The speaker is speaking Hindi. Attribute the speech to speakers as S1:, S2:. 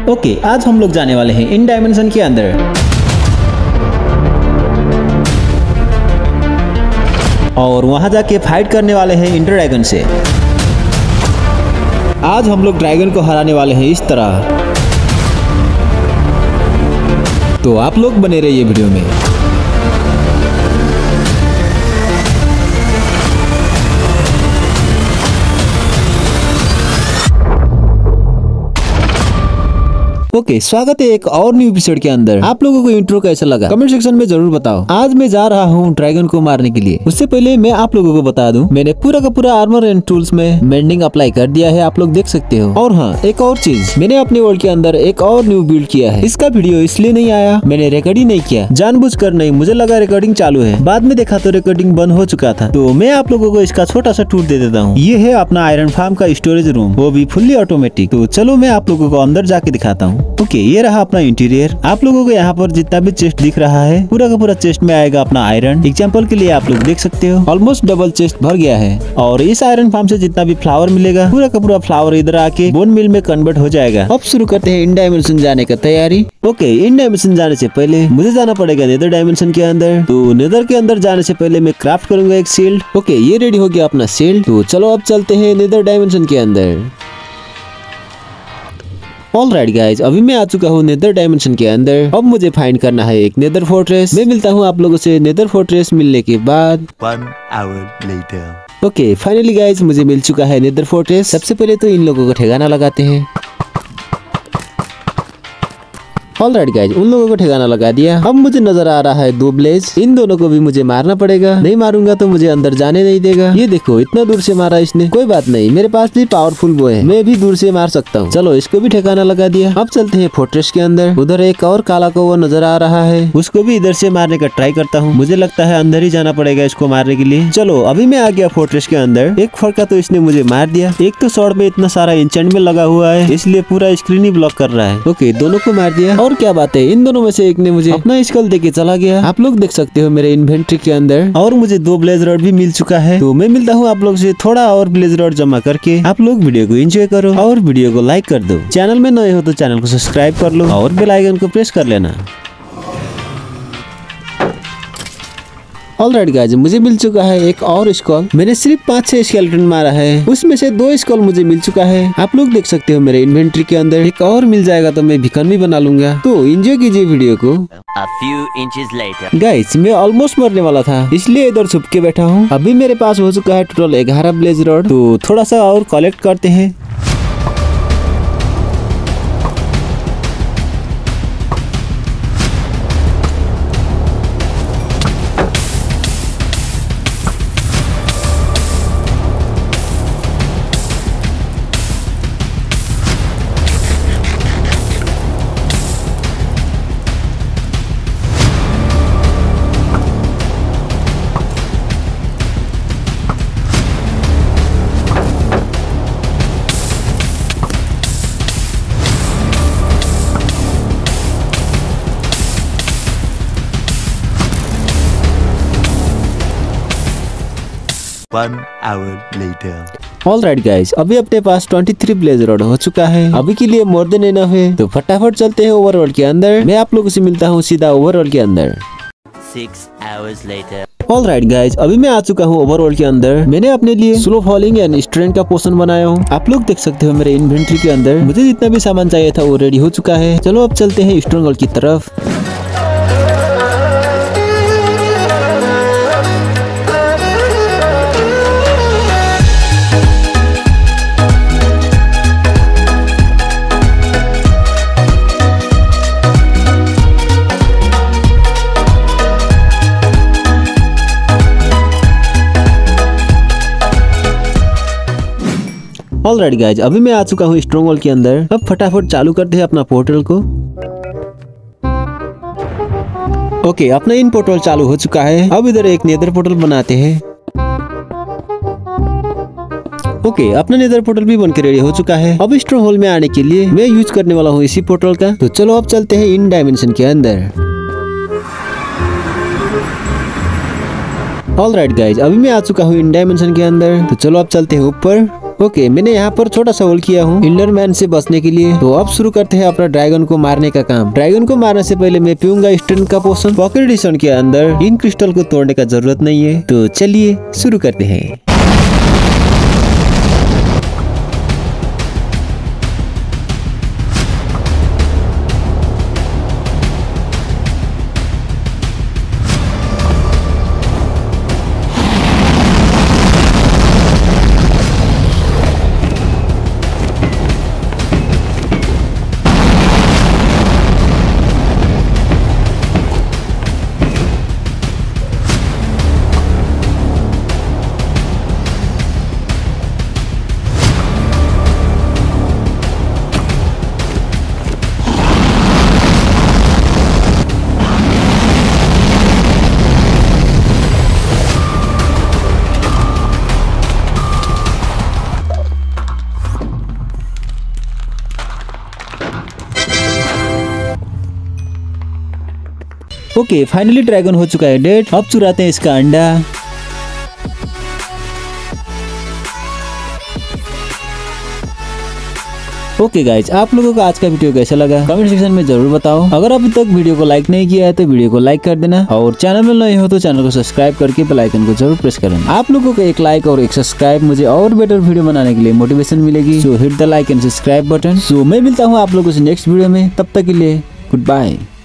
S1: ओके, आज हम लोग जाने वाले हैं इन डायमेंशन के अंदर और वहां जाके फाइट करने वाले हैं इंटर ड्रैगन से। आज हम लोग ड्रैगन को हराने वाले हैं इस तरह, तो आप लोग बने रहिए वीडियो में। ओके, स्वागत है एक और न्यू एपिसोड के अंदर। आप लोगों को इंट्रो कैसा लगा कमेंट सेक्शन में जरूर बताओ। आज मैं जा रहा हूँ ड्रैगन को मारने के लिए। उससे पहले मैं आप लोगों को बता दूं, मैंने पूरा का पूरा आर्मर एंड टूल्स में मेंडिंग अप्लाई कर दिया है, आप लोग देख सकते हो। और हाँ, एक और चीज, मैंने अपने वर्ल्ड के अंदर एक और न्यू बिल्ड किया है। इसका वीडियो इसलिए नहीं आया, मैंने रिकॉर्डिंग नहीं किया, जानबूझकर नहीं, मुझे लगा रिकॉर्डिंग चालू है, बाद में देखा तो रिकॉर्डिंग बंद हो चुका था। तो मैं आप लोगों को इसका छोटा सा टूर दे देता हूँ। ये है अपना आयरन फार्म का स्टोरेज रूम, वो भी फुल्ली ऑटोमेटिक। तो चलो मैं आप लोगों को अंदर जाके दिखाता हूँ। ओके, ये रहा अपना इंटीरियर। आप लोगों को यहाँ पर जितना भी चेस्ट दिख रहा है, पूरा का पूरा चेस्ट में आएगा अपना आयरन। एग्जांपल के लिए आप लोग देख सकते हो, ऑलमोस्ट डबल चेस्ट भर गया है। और इस आयरन फार्म से जितना भी फ्लावर मिलेगा, पूरा का पूरा फ्लावर इधर आके बोन मिल में कन्वर्ट हो जाएगा। अब शुरू करते हैं इन डायमेंशन जाने का तैयारी। ओके, इन डायमेंशन जाने से पहले मुझे जाना पड़ेगा नेदर डायमेंशन के अंदर। तो नेदर के अंदर जाने से पहले मैं क्राफ्ट करूंगा एक शील्ड। ओके, ये रेडी हो गया अपना शील्ड। तो चलो अब चलते हैं नेदर डायमेंशन के अंदर। ऑलराइट गाइज, अभी मैं आ चुका हूँ नेदर डायमेंशन के अंदर। अब मुझे फाइंड करना है एक नेदर फोर्ट्रेस। मैं मिलता हूँ आप लोगों से नेदर फोर्ट्रेस मिलने के बाद।
S2: 1 hour later.
S1: Okay, finally guys मुझे मिल चुका है नेदर फोर्ट्रेस। सबसे पहले तो इन लोगों को ठिकाना लगाते हैं। ऑलराइट गाइज, उन लोगों को ठिकाना लगा दिया। अब मुझे नजर आ रहा है 2 ब्लेज, इन दोनों को भी मुझे मारना पड़ेगा। नहीं मारूंगा तो मुझे अंदर जाने नहीं देगा। ये देखो, इतना दूर से मारा इसने। कोई बात नहीं, मेरे पास भी पावरफुल वो है, मैं भी दूर से मार सकता हूँ। चलो, इसको भी ठिकाना लगा दिया। अब चलते हैं फोर्ट्रेस के अंदर। उधर एक और काला को वो नजर आ रहा है, उसको भी इधर से मारने का ट्राई करता हूँ। मुझे लगता है अंदर ही जाना पड़ेगा इसको मारने के लिए। चलो, अभी मैं आ गया फोर्ट्रेस के अंदर। एक फड़का तो इसने मुझे मार दिया। एक तो स्वॉर्ड में इतना सारा एन्चेंटमेंट लगा हुआ है, इसलिए पूरा स्क्रीन ही ब्लॉक कर रहा है। ओके, दोनों को मार दिया। और क्या बात है, इन दोनों में से एक ने मुझे अपना स्कल देके चला गया। आप लोग देख सकते हो मेरे इन्वेंट्री के अंदर। और मुझे 2 ब्लेज रॉड भी मिल चुका है। तो मैं मिलता हूँ आप लोग से थोड़ा और ब्लेज रॉड जमा करके। आप लोग वीडियो को एंजॉय करो और वीडियो को लाइक कर दो। चैनल में नए हो तो चैनल को सब्सक्राइब कर लो और बेल आइकन को प्रेस कर लेना। ऑलराइट गाइस, मुझे मिल चुका है एक और स्कॉल। मैंने सिर्फ 5-6 स्केलेटन मारा है, उसमें से 2 स्कॉल मुझे मिल चुका है। आप लोग देख सकते हो मेरे इन्वेंट्री के अंदर। एक और मिल जाएगा तो मैं भिकन भी बना लूंगा। तो एंजॉय कीजिए वीडियो को।
S2: A few inches later.
S1: Guys, मैं ऑलमोस्ट मरने वाला था, इसलिए इधर छुप के बैठा हूँ। अभी मेरे पास हो चुका है टोटल 11 ब्लेज रॉड। तो थोड़ा सा और कलेक्ट करते हैं।
S2: One hour later.
S1: Alright guys, अभी अपने पास 23 ब्लेज रॉड हो चुका है। अभी के लिए मोर देन एनफ है। तो फटाफट चलते हैं ओवरवर्ल्ड के अंदर। मैं आप लोगों से मिलता हूँ सीधा ओवरवर्ल्ड के अंदर।
S2: 6 hours later.
S1: ऑलराइट गाइस, अभी मैं आ चुका हूँ ओवरवर्ल्ड के अंदर। मैंने अपने लिए स्लो फॉलिंग एंड स्ट्रेंथ का पोशन बनाया हूँ। आप लोग देख सकते हो मेरे इन्वेंट्री के अंदर। मुझे जितना भी सामान चाहिए था वो रेडी हो चुका है। चलो अब चलते हैं स्ट्रॉन्गहोल्ड की तरफ। ऑलराइट गाइज, अभी मैं आ चुका हूँ स्ट्रॉन्गहोल्ड के अंदर। अब फटाफट चालू करते हैं अपना पोर्टल को। ओके, अपना इन पोर्टल चालू हो चुका है। अब इधर एक नेदर पोर्टल बनाते हैं। ओके, अपना नेदर पोर्टल भी बनकर रेडी हो चुका है। अब स्ट्रॉन्गहोल्ड में आने के लिए मैं यूज करने वाला हूँ इसी पोर्टल का। तो चलो अब चलते हैं इन डायमेंशन के अंदर। ऑलराइट गाइज, अभी मैं आ चुका हूँ इन डायमेंशन के अंदर। तो चलो अब चलते हैं ऊपर। ओके, मैंने यहाँ पर छोटा सा होल किया हूँ इंडरमैन से बचने के लिए। तो अब शुरू करते हैं अपना ड्रैगन को मारने का काम। ड्रैगन को मारने से पहले मैं पीऊंगा स्ट्रेंथ का पोशन। पॉकेट एडिशन के अंदर इन क्रिस्टल को तोड़ने का जरूरत नहीं है। तो चलिए शुरू करते हैं। ओके, फाइनली ड्रैगन हो चुका है डेड। अब चुराते हैं इसका अंडा। ओके गाइज, आप लोगों को आज का वीडियो कैसा लगा कमेंट सेक्शन में जरूर बताओ। अगर अभी तक वीडियो को लाइक नहीं किया है तो वीडियो को लाइक कर देना, और चैनल में नए हो तो चैनल को सब्सक्राइब करके बेल आइकन को जरूर प्रेस कर देना। आप लोगों को एक लाइक और एक सब्सक्राइब मुझे और बेटर वीडियो बनाने के लिए मोटिवेशन मिलेगी। So hit the like and subscribe button. So मैं मिलता हूँ आप लोगों से नेक्स्ट वीडियो में, तब तक के लिए गुड बाय।